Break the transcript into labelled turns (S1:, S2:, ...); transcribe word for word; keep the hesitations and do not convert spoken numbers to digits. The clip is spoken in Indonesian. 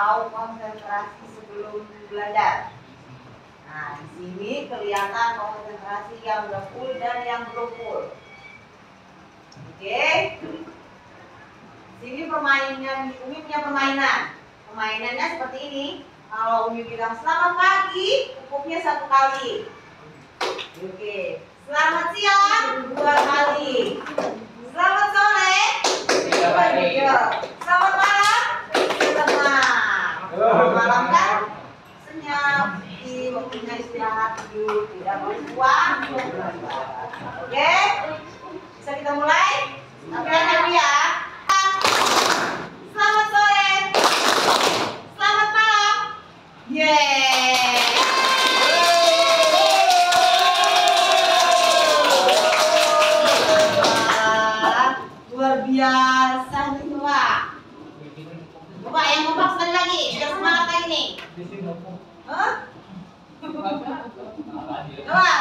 S1: atau konsentrasi sebelum belajar. Nah, di sini kelihatan konsentrasi yang udah full dan yang belum full. Oke. Sini permainan, Umi punya permainan. Permainannya seperti ini. Kalau Umi bilang selamat pagi, cukupnya satu kali. Oke. Selamat siang, dua kali. Selamat sore, tiga kali. Selamat malam, setengah. Selamat malam kan? Senyap, di waktunya istirahat tidur, tidak berbuang. Oke? Bisa kita mulai? Tapi happy ya. Selamat sore. Selamat malam. Yeay. Luar biasa nih Pak. Coba yang kompak sekali lagi, biar semangat lagi nih. Hah? Coba.